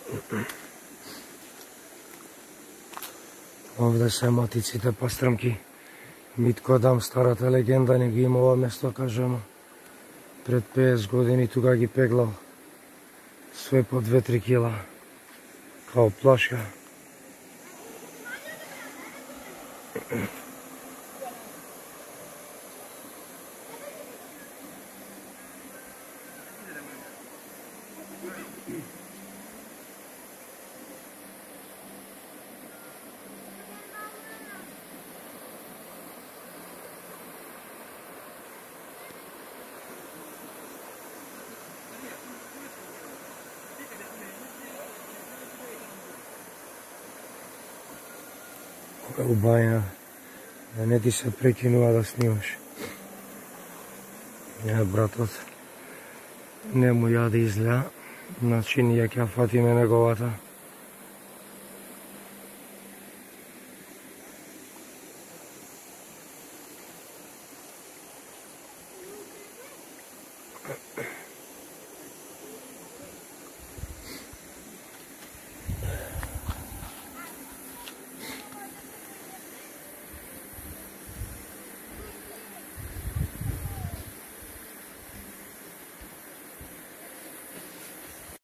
Овде се матиците пастрмки. Митко Адам, старата легенда, не ги има ова место, кажемо. Пред 50 години тога ги пеглал. Све по 2-3 кила. Као плашка. У бајна, да не ти се прекинува да снимаш. Братот не му ја да изгледа, значи ние ќе фатиме неговата